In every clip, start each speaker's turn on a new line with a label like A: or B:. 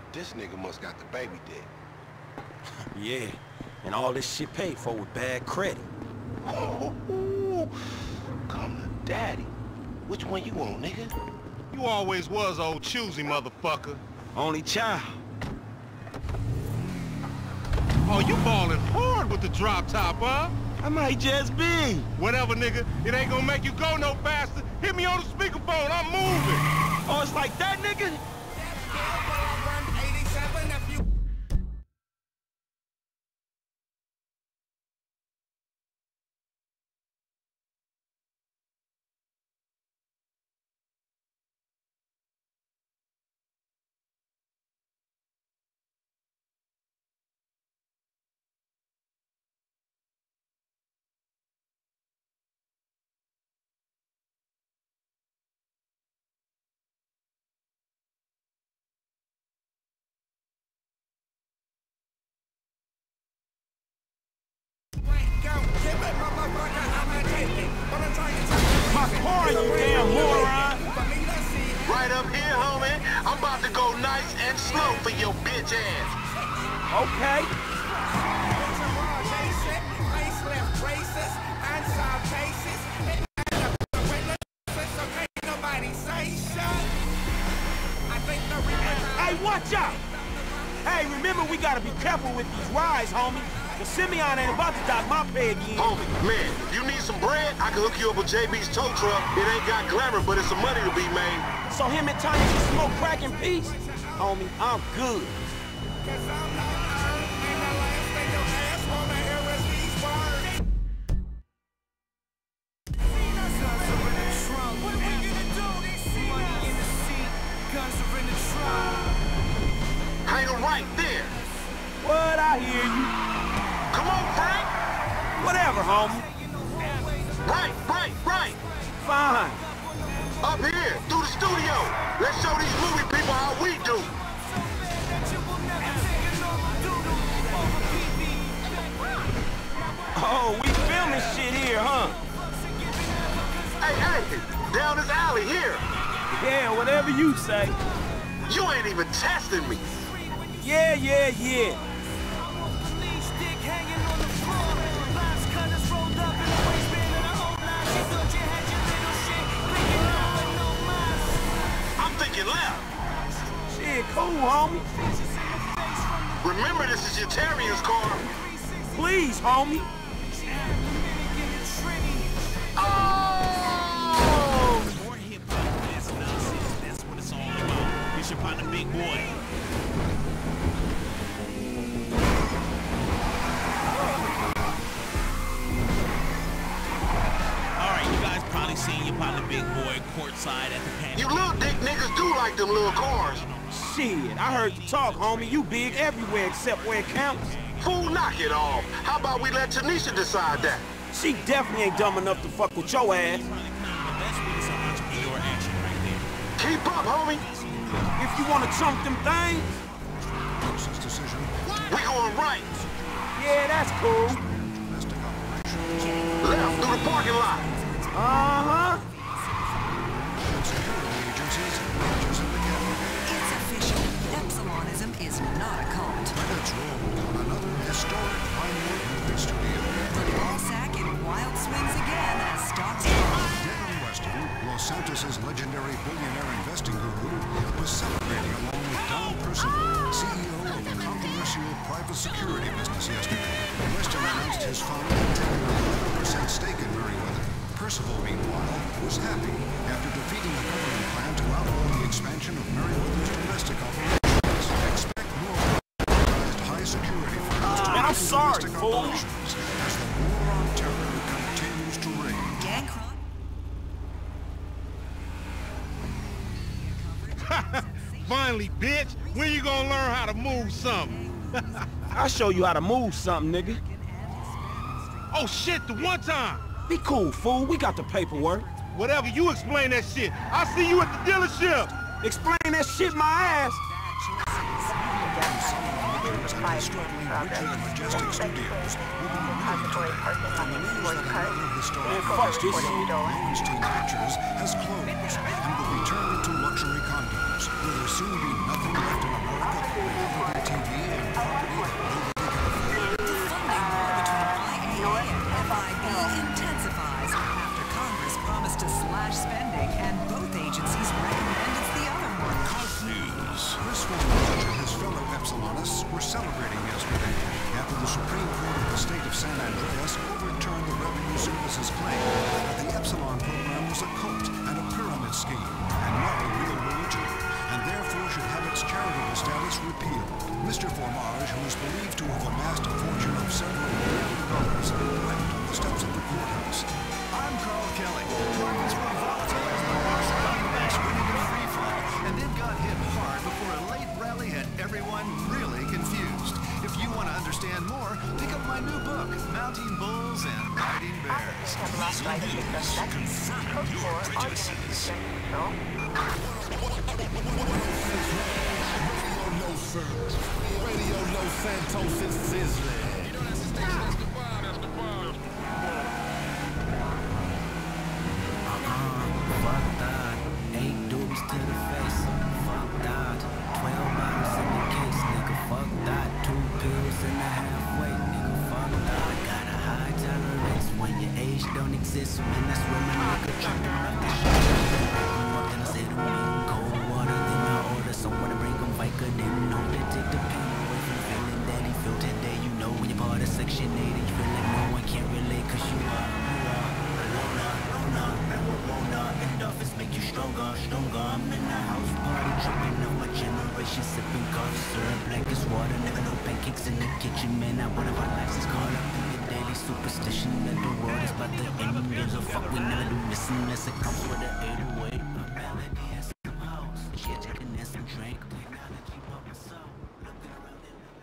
A: This nigga must got the baby debt.
B: Yeah, and all this shit paid for with bad credit.
A: Come to daddy. Which one you want, nigga?
C: You always was old choosy, motherfucker.
B: Only child.
C: Oh, you ballin' hard with the drop top, huh?
B: I might just be.
C: Whatever, nigga. It ain't gonna make you go no faster. Hit me on the speakerphone. I'm moving.
B: Oh, it's like that, nigga? My car, you damn moron!
A: Right up here, homie. I'm about to go nice and slow for your bitch ass.
B: Okay. Hey, watch out! Hey, remember we gotta be careful with these rides, homie. The Simeon ain't about to dock my pay again.
A: Homie, man, if you need some bread, I can hook you up with JB's tow truck. It ain't got glamour, but it's some money to be made.
B: So him and Tony can smoke crack in peace? Homie, I'm good.
A: Hang her right there.
B: What? I hear you.
A: Come on, Frank.
B: Whatever, homie.
A: Right.
B: Fine.
A: Up here, through the studio. Let's show these movie people how we do.
B: Oh, we filming shit here, huh?
A: Hey, down this alley here.
B: Yeah, whatever you say.
A: You ain't even testing me.
B: Yeah.
A: I'm thinking left.
B: Shit, cool, homie.
A: Remember, this is your Terrier's car.
B: Please, homie.
A: Oh!
D: More hip-hop, that's nonsense. That's what it's all about. It's your partner, Big Boy. Alright, you guys probably seen your partner, Big Boy, courtside at the Pan.
A: You little dick niggas do like them little cars.
B: Shit, I heard you talk, homie. You big everywhere except where it counts.
A: Fool, knock it off. How about we let Tanisha decide that?
B: She definitely ain't dumb enough to fuck with your ass.
D: That's really some entrepreneur action right there.
A: Keep up, homie.
B: If you want to chunk them things.
A: We going right.
B: Yeah, that's cool.
A: Left through the parking lot.
B: Uh-huh.
E: It's official. Epsilonism is not a cult.
F: Credits rolled on another historic Vinewood movie studio.
E: The ball sack in wild swings again as stocks fall.
F: Devin Weston, Los Santos' legendary billionaire investing guru, was celebrating along with Don Percival, CEO of a controversial private security business yesterday. Weston announced his fund had taken a 11% stake in Merryweather. Percival, meanwhile, was happy after defeating a government plan to outlaw the expansion of Merryweather's domestic operations. Expect more organized high security firms to
B: Man, I'm
F: enter
B: sorry,
F: domestic
B: fool.
F: operations as the war on terror continues to rage.
E: Gang crime.
C: Finally, bitch. When you gonna learn how to move something?
B: I'll show you how to move something, nigga.
C: Oh, shit, the one time.
B: Be cool, fool. We got the paperwork.
C: Whatever, you explain that shit. I'll see you at the dealership.
B: Explain that shit my ass.
F: And struggling Richard Majestic Studios will be removed from the news that another historic
B: fuck this
F: studio,
B: shit.
F: Lowenstein Pictures, has closed and will be turned into luxury condos. Will there soon be nothing left in America were celebrating yesterday after the Supreme Court of the state of San Andreas overturned the Revenue Service's claim that the Epsilon program was a cult and a pyramid scheme and not a real religion, and therefore should have its charitable status repealed. Mr. Formage, who is believed to have amassed a fortune of several $1 million, wept on the steps of the courthouse.
G: I'm Carl Kelly. Markets were volatile as the Washington banks went into free fall and then got hit hard before a late rally had everyone really confused. If you want to understand more, pick up my new book, Mounting Bulls and Riding Bears.
H: Radio Los Santos is sizzling.
I: Fuck that. 8 dupes to the face. Fuck that. 12 bottles in the case, nigga. Fuck that. 2 pills in the halfway, nigga. Fuck that. Got a high tolerance when your age don't exist. Man, that's when my nigga tripping off the shit. Up then I said to me, cold water, then I order someone to bring him Vica. Didn't know to take the pain away from the feeling that he felt today. You know when you're part of Section 8 and you feel like no one can relate, cause you are. Endorphins make you stronger. I'm in the house party, tripping on my generation, sipping coffee, syrup black as water. Never no pancakes in the kitchen, man. Not one of our lives is caught up in the daily superstition that the world is about to end. Gives a fuck, we never do listen unless it comes with an 808. A melody and some house, shit, chicken and some drink. Technology, pop and soul. Looking around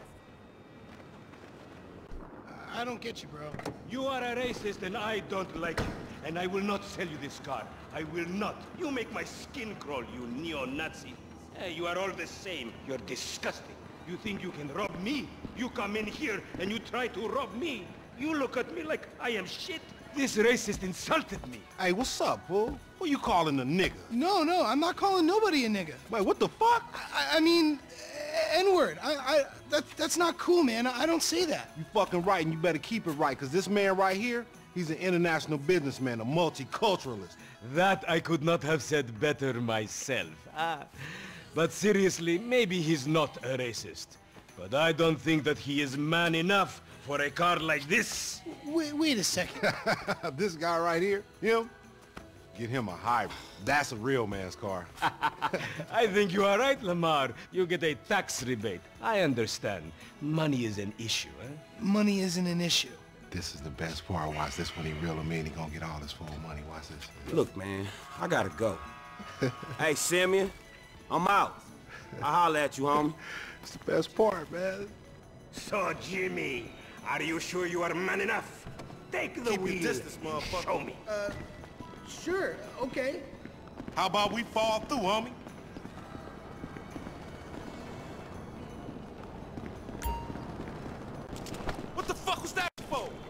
J: I don't get you, bro.
B: You are a racist and I don't like you. And I will not sell you this car. I will not. You make my skin crawl, you neo-Nazi. Hey, you are all the same. You're disgusting. You think you can rob me? You come in here and you try to rob me. You look at me like I am shit. This racist insulted me.
C: Hey, what's up, fool? Who you calling a nigga?
J: No, I'm not calling nobody a nigga.
C: Wait, what the fuck?
J: I mean, N-word. That's not cool, man. I don't say that.
C: You fucking right, and you better keep it right, because this man right here, he's an international businessman, a multiculturalist.
B: That I could not have said better myself. But seriously, maybe he's not a racist. But I don't think that he is man enough for a car like this.
J: Wait a second.
C: This guy right here, him, get him a hybrid. That's a real man's car.
B: I think you are right, Lamar. You get a tax rebate. I understand. Money is an issue, eh?
J: Money isn't an issue.
C: This is the best part. Watch this when he real him in. He gonna get all his full money. Watch this.
K: Look, man, I gotta go. Hey, Simeon, I'm out. I'll holler at you, homie.
C: It's the best part, man.
B: So, Jimmy, are you sure you are man enough? Take the wheel.
C: Keep your distance, motherfucker.
B: Show me.
J: Sure, okay.
C: How about we fall through, homie?
B: What the fuck was that for?